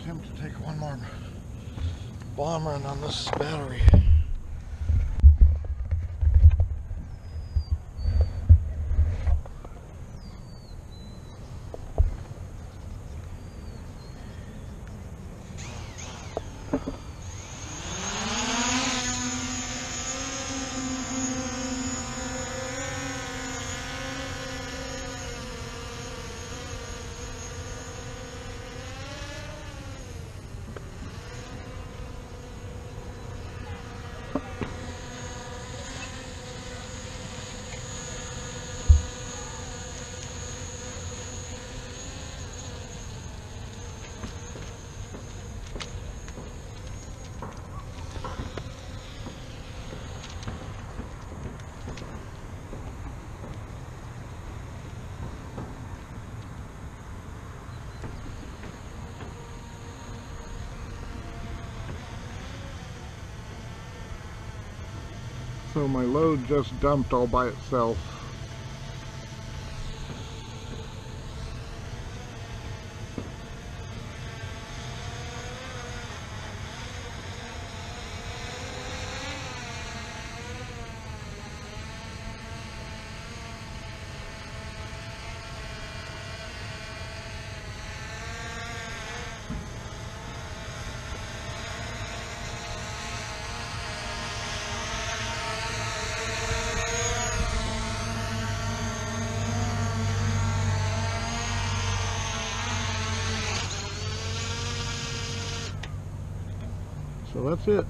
attempt to take one more bomb run on this battery. So my load just dumped all by itself. So that's it.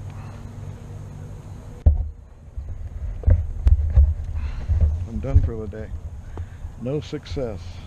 I'm done for the day. No success.